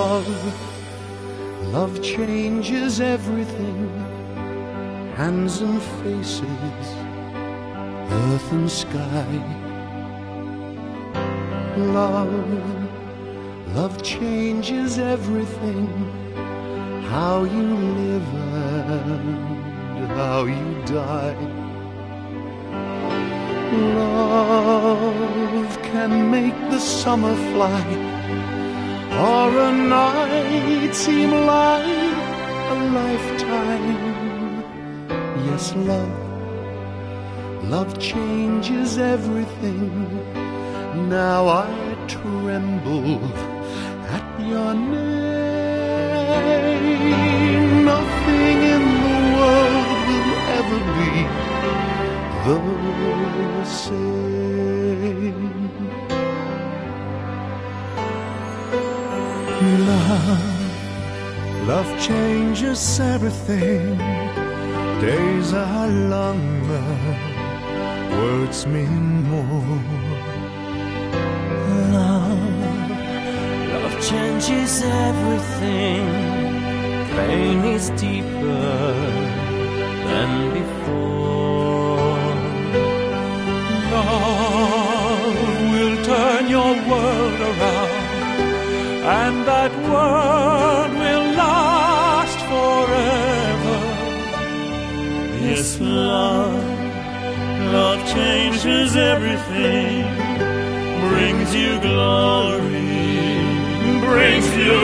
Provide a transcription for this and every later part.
Love changes everything, hands and faces, earth and sky. Love changes everything, how you live and how you die. Love can make the summer fly, or a night seem like a lifetime. Yes, love changes everything. Now I tremble at your name. Nothing in the world will ever be the same. Love changes everything. Days are longer, words mean more. Love changes everything. Pain is deeper than before. Love will turn your world around, and that word will last forever. Yes, love changes everything, brings you glory, brings you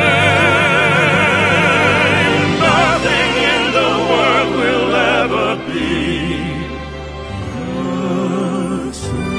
shame. Nothing in the world will ever be the same.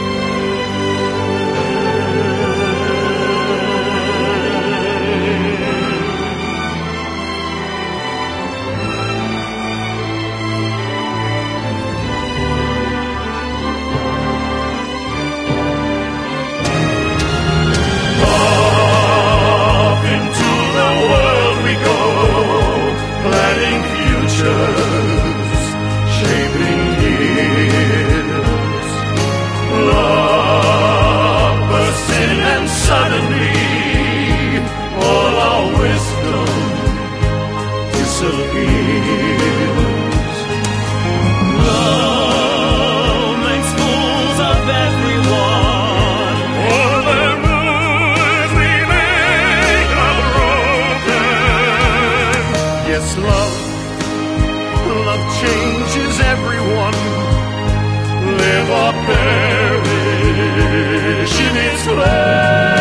Shaping years, love bursts in and suddenly all our wisdom disappears. Love makes fools of everyone. All the rules we make are broken. Yes, love changes everyone. Live or perish in its way.